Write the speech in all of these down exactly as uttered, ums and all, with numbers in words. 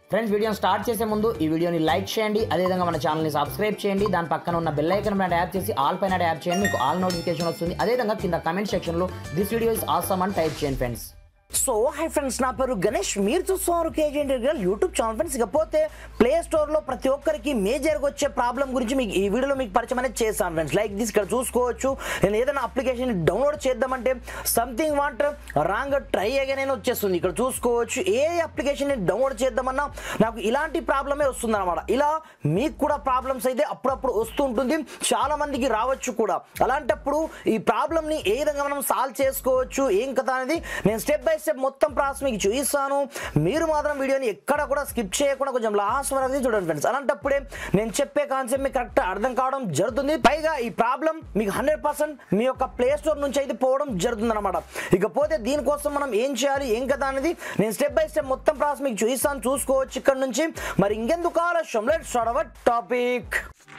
Friends వీడియోని start చేసే ముందు ఈ వీడియోని లైక్ చేయండి, అదేవిధంగా మన ఛానల్ని సబ్స్క్రైబ్ చేయండి. దాని పక్కన ఉన్న బెల్ ఐకాన్ పైన ట్యాప్ చేసి ఆల్ పైన ట్యాప్ చేయండి, మీకు ఆల్ నోటిఫికేషన్ వస్తుంది. అదేవిధంగా కింద కమెంట్ సెక్షన్లో దిస్ వీడియో ఇస్ ఆసమ్ అని టైప్ చేయండి ఫ్రెండ్స్. సో హై ఫ్రెండ్స్, నా పేరు గణేష్, మీరు చూస్తున్నారు KG integral YouTube channel. Friends ఇకపోతే ప్లే స్టోర్లో ప్రతి ఒక్కరికి మేజర్గా వచ్చే ప్రాబ్లం గురించి మీకు ఈ వీడియోలో మీకు పరిచయం అనేది చేస్తాను ఫ్రెండ్స్. లైక్ దిస్ ఇక్కడ చూసుకోవచ్చు, నేను ఏదైనా అప్లికేషన్ డౌన్లోడ్ చేద్దామంటే something went wrong try again అని వచ్చేస్తుంది. ఇక్కడ చూసుకోవచ్చు, ఏ అప్లికేషన్ డౌన్లోడ్ చేద్దామన్నా నాకు ఇలాంటి ప్రాబ్లమే వస్తుంది అనమాట. ఇలా మీకు కూడా ప్రాబ్లమ్స్ అయితే అప్పుడప్పుడు వస్తూ ఉంటుంది, చాలా మందికి రావచ్చు కూడా. అలాంటప్పుడు ఈ ప్రాబ్లమ్ని ఏ విధంగా మనం సాల్వ్ చేసుకోవచ్చు, ఏం కదా అనేది నేను స్టెప్ బై స్టెప్ మొత్తం ప్రాసెస్ మీకు చూపిస్తాను. మీరు మాత్రం వీడియోని ఎక్కడ కూడా స్కిప్ చేయకుండా కొంచెం లాస్ట్ వరకు చూడండి ఫ్రెండ్స్. అలాంటప్పుడే నేను చెప్పే కాన్సెప్ట్ మీకు కరెక్ట్ అర్థం కావడం జరుగుతుంది. పైగా ఈ ప్రాబ్లం మీకు హండ్రెడ్ పర్సెంట్ మీ యొక్క ప్లే స్టోర్ నుంచి అయితే పోవడం జరుగుతుంది అనమాట. ఇకపోతే దీనికోసం మనం ఏం చేయాలి, ఏం కదా అనేది నేను స్టెప్ బై స్టెప్ మొత్తం ప్రాసెస్ మీకు చూపిస్తాను, చూసుకోవచ్చు ఇక్కడ నుంచి. మరి ఇంకెందుకు ఆలస్యం, let's start our topic.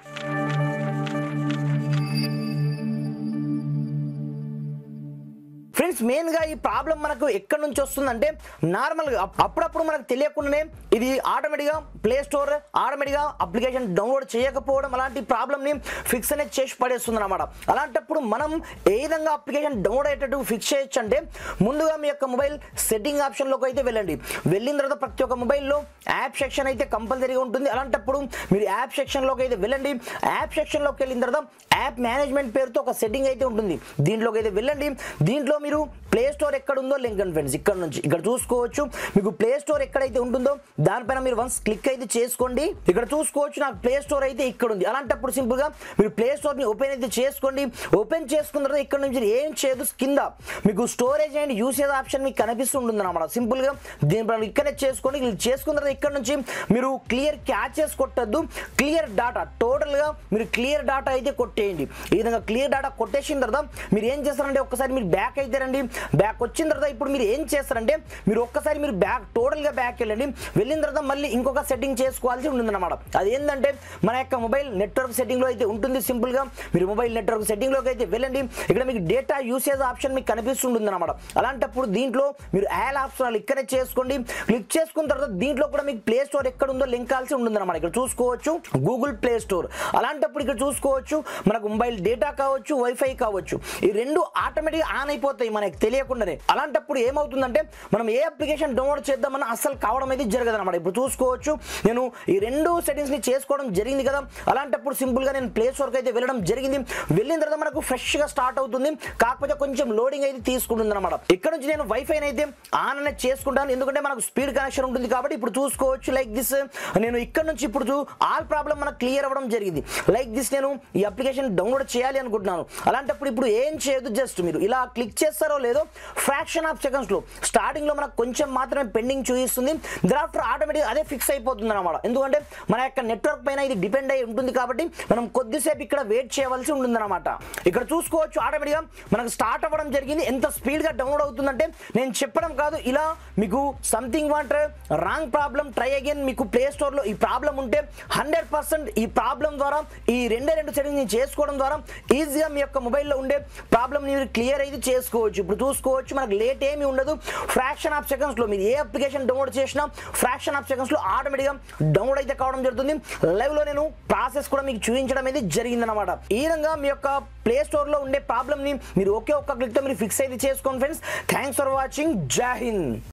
Friends మెయిన్గా ఈ ప్రాబ్లం మనకు ఎక్కడి నుంచి వస్తుందంటే, నార్మల్గా అప్పుడప్పుడు మనకు తెలియకుండానే ఇది ఆటోమేటిక్గా ప్లే స్టోర్ ఆటోమేటిక్గా అప్లికేషన్ డౌన్లోడ్ చేయకపోవడం అలాంటి ప్రాబ్లమ్ని ఫిక్స్ అనేది చేసి పడేస్తుంది అనమాట. అలాంటప్పుడు మనం ఏ విధంగా అప్లికేషన్ డౌన్లోడ్ అయ్యేటట్టు ఫిక్స్ చేయొచ్చు అంటే, ముందుగా మీ యొక్క మొబైల్ సెట్టింగ్ ఆప్షన్లోకి అయితే వెళ్ళండి. వెళ్ళిన తర్వాత ప్రతి ఒక్క మొబైల్లో యాప్ సెక్షన్ అయితే కంపల్సరీగా ఉంటుంది. అలాంటప్పుడు మీరు యాప్ సెక్షన్లోకి అయితే వెళ్ళండి. యాప్ సెక్షన్లోకి వెళ్ళిన తర్వాత యాప్ మేనేజ్మెంట్ పేరుతో ఒక సెట్టింగ్ అయితే ఉంటుంది, దీంట్లోకి అయితే వెళ్ళండి. దీంట్లో మీరు ప్లే స్టోర్ ఎక్కడ ఉందో లింక్ అండి ఫ్రెండ్స్. ఇక్కడ నుంచి ఇక్కడ చూసుకోవచ్చు, మీకు ప్లే స్టోర్ ఎక్కడైతే ఉంటుందో దానిపైన మీరు వన్స్ క్లిక్ అయితే చేసుకోండి. ఇక్కడ చూసుకోవచ్చు, నాకు ప్లే స్టోర్ అయితే ఇక్కడ ఉంది. అలాంటప్పుడు సింపుల్ గా మీరు ప్లే స్టోర్ ని ఓపెన్ అయితే చేసుకోండి. ఓపెన్ చేసుకున్న తర్వాత ఇక్కడ నుంచి ఏం చేయదు, కింద మీకు స్టోరేజ్ అండ్ యూసేజ్ ఆప్షన్ మీకు కనిపిస్తుంటుంది అనమాట. సింపుల్ గా దీనిపైన ఇక్కడే చేసుకోండి. చేసుకున్న తర్వాత ఇక్కడ నుంచి మీరు క్లియర్ క్యాచెస్ కొట్టద్దు, క్లియర్ డాటా టోటల్ గా మీరు క్లియర్ డాటా అయితే కొట్టేయండి. ఈ విధంగా క్లియర్ డాటా కొట్టేసిన తర్వాత మీరు ఏం చేస్తారంటే, ఒక్కసారి మీరు బ్యాక్ అయితే రండి. బ్యాక్ వచ్చిన తర్వాత ఇప్పుడు మీరు ఏం చేస్తారంటే, మీరు ఒక్కసారి మీరు బ్యాక్ టోటల్ గా బ్యాక్ వెళ్ళండి. వెళ్ళిన తర్వాత మళ్ళీ ఇంకొక సెట్టింగ్ చేసుకోవాల్సి ఉంటుంది అనమాట. అది ఏంటంటే మన యొక్క మొబైల్ నెట్వర్క్ సెట్టింగ్ లో అయితే ఉంటుంది. సింపుల్ గా మీరు మొబైల్ నెట్వర్క్ సెట్టింగ్ లోకి అయితే వెళ్ళండి. ఇక్కడ మీకు డేటా యూసేజ్ ఆప్షన్ మీకు కనిపిస్తుంటుంది అనమాట. అలాంటప్పుడు దీంట్లో మీరు యాల్ ఆప్షన్ ఇక్కడే చేసుకోండి. క్లిక్ చేసుకున్న తర్వాత దీంట్లో కూడా మీకు ప్లే స్టోర్ ఎక్కడ ఉందో లింక్ కాల్సి ఉంటుంది అనమాట. ఇక్కడ చూసుకోవచ్చు గూగుల్ ప్లే స్టోర్. అలాంటప్పుడు ఇక్కడ చూసుకోవచ్చు మనకు మొబైల్ డేటా కావచ్చు, వైఫై కావచ్చు, ఈ రెండు ఆటోమేటిక్ ఆన్ అయిపోతాయి మనకు తెలియకుండానే. అలాంటప్పుడు ఏమవుతుందంటే, మనం ఏ అప్లికేషన్ డౌన్లోడ్ చేద్దామని అసలు కావడం అయితే జరగదు అనమాట. ఇప్పుడు చూసుకోవచ్చు, నేను ఈ రెండు సెట్టింగ్స్ ని చేసుకోవడం జరిగింది కదా. అలాంటప్పుడు సింపుల్ గా నేను ప్లే స్టోర్ కి అయితే వెళ్ళడం జరిగింది. వెళ్ళిన తర్వాత మనకు ఫ్రెష్ గా స్టార్ట్ అవుతుంది, కాకపోతే కొంచెం లోడింగ్ అయితే తీసుకుంటుంది అనమాట. ఇక్కడ నుంచి నేను వైఫై అయితే ఆన్ అనేది చేసుకుంటాను, ఎందుకంటే మనకు స్పీడ్ కనెక్షన్ ఉంటుంది కాబట్టి. ఇప్పుడు చూసుకోవచ్చు లైక్ దిస్, నేను ఇక్కడ నుంచి ఇప్పుడు ఆల్ ప్రాబ్లం మనకు క్లియర్ అవ్వడం జరిగింది. లైక్ దిస్ నేను ఈ అప్లికేషన్ డౌన్లోడ్ చేయాలి అనుకుంటున్నాను. అలాంటప్పుడు ఇప్పుడు ఏం చేయదు, జస్ట్ మీరు ఇలా క్లిక్ చేస్తారో లేదో ఫ్రాక్షన్ ఆఫ్ సెకండ్స్ లో స్టార్టింగ్ లో మనకు కొంచెం మాత్రమే పెండింగ్ చూపిస్తుంది. దాఫ్టర్ ఆటోమేటిక్ అదే ఫిక్స్ అయిపోతుంది అనమాట. ఎందుకంటే మన యొక్క నెట్వర్క్ పైన ఇది డిపెండ్ అయి ఉంటుంది కాబట్టి మనం కొద్దిసేపు ఇక్కడ వెయిట్ చేయవలసి ఉంటుంది అనమాట. ఇక్కడ చూసుకోవచ్చు ఆటోమేటిక్ గా మనకు స్టార్ట్ అవ్వడం జరిగింది. ఎంత స్పీడ్ గా డౌన్లోడ్ అవుతుందంటే నేను చెప్పడం కాదు, ఇలా మీకు something went wrong problem try again మీకు ప్లే స్టోర్ లో ఈ ప్రాబ్లం ఉంటే హండ్రెడ్ పర్సెంట్ ఈ ప్రాబ్లం ద్వారా ఈ రెండే రెండు సెట్టింగ్స్ చేసుకోవడం ద్వారా ఈజీగా మీ యొక్క మొబైల్లో ఉండే ప్రాబ్లం మీరు క్లియర్ అయితే చేసుకోవచ్చు. ఇప్పుడు చూసుకోవచ్చు మనకు లేట్ ఏమీ ఉండదు. ఫ్రాక్షన్ ఆఫ్ సెకండ్స్ లో మీరు ఏ అప్లికేషన్ డౌన్లోడ్ చేసినా ఫ్రాక్షన్ ఆఫ్ సెకండ్స్ లో ఆటోమేటిక్ గా డౌన్లోడ్ అయితే కావడం జరుగుతుంది. లైవ్ లో నేను ప్రాసెస్ కూడా మీకు చూపించడం అనేది జరిగింది అనమాట. ఈ విధంగా మీ యొక్క ప్లే స్టోర్ లో ఉండే ప్రాబ్లమ్ ని మీరు ఒకే ఒక్క క్లిక్ తో మీరు ఫిక్స్ అయితే చేసుకోండి ఫ్రెండ్స్. Thanks for watching. జై హింద్.